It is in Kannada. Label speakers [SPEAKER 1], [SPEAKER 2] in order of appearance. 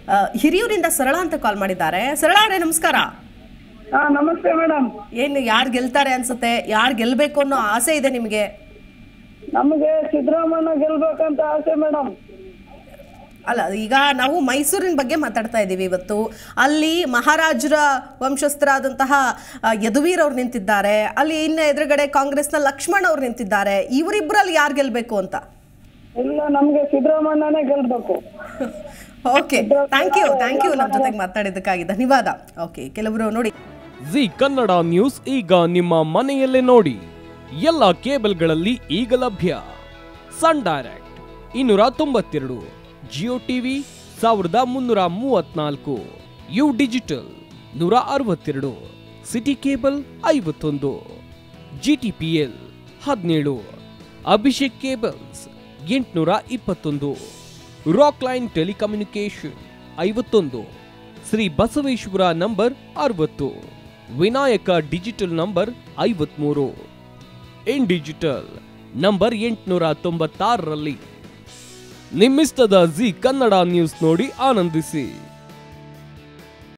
[SPEAKER 1] ಹಿರಿಯೂರಿಂದ ಸರಳ ಅಂತ ಕಾಲ್ ಮಾಡಿದ್ದಾರೆ. ಸರಳ ಅವರೇ ನಮಸ್ಕಾರ.
[SPEAKER 2] ನಮಸ್ತೆ ಮೇಡಮ್.
[SPEAKER 1] ಏನು ಯಾರು ಗೆಲ್ತಾರೆ ಅನ್ಸುತ್ತೆ? ಯಾರು ಗೆಲ್ಬೇಕು ಅನ್ನೋ ಆಸೆ ಇದೆ ನಿಮಗೆ?
[SPEAKER 2] ನಮಗೆ ಸಿದ್ದರಾಮಯ್ಯ ಗೆಲ್ಬೇಕಂತ ಆಸೆ ಮೇಡಮ್.
[SPEAKER 1] ಅಲ್ಲ, ಈಗ ನಾವು ಮೈಸೂರಿನ ಬಗ್ಗೆ ಮಾತಾಡ್ತಾ ಇದ್ದೀವಿ ಇವತ್ತು. ಅಲ್ಲಿ ಮಹಾರಾಜರ ವಂಶಸ್ಥರಾದಂತಹ ಯದುವೀರ್ ಅವ್ರು ನಿಂತಿದ್ದಾರೆ. ಅಲ್ಲಿ ಇನ್ನು ಎದುರುಗಡೆ ಕಾಂಗ್ರೆಸ್ನ ಲಕ್ಷ್ಮಣ್ ಅವ್ರು ನಿಂತಿದ್ದಾರೆ. ಇವರಿಬ್ಬರಲ್ಲಿ ಯಾರು ಗೆಲ್ಬೇಕು ಅಂತ?
[SPEAKER 2] ಇಲ್ಲ, ನಮ್ಗೆ ಸಿದ್ದರಾಮಯ್ಯನೇ ಗೆಲ್ಬೇಕು.
[SPEAKER 1] ಓಕೆ, ಥ್ಯಾಂಕ್ ಯು ನಮ್ಮ ಜೊತೆಗೆ ಮಾತಾಡಿದ್ದಕ್ಕಾಗಿ ಧನ್ಯವಾದ. ಓಕೆ, ಕೆಲವರು ನೋಡಿ
[SPEAKER 3] ಜಿ ಕನ್ನಡ ನ್ಯೂಸ್ ಈಗ ನಿಮ್ಮ ಮನೆಯಲ್ಲೇ ನೋಡಿ. ಎಲ್ಲ ಕೇಬಲ್ಗಳಲ್ಲಿ ಈಗ ಲಭ್ಯ. Sun direct 292, Jio TV 1334, U digital 162, city cable 51, GTPL 17, Abhishek cables 821, rock line telecommunication 51, Shri Basaveshwara number 60, Vinayaka digital number 53, in digital number 896ರಲ್ಲಿ. ನಿಮ್ಮಿಸ್ತದ ಜಿ ಕನ್ನಡ ನ್ಯೂಸ್ ನೋಡಿ ಆನಂದಿಸಿ.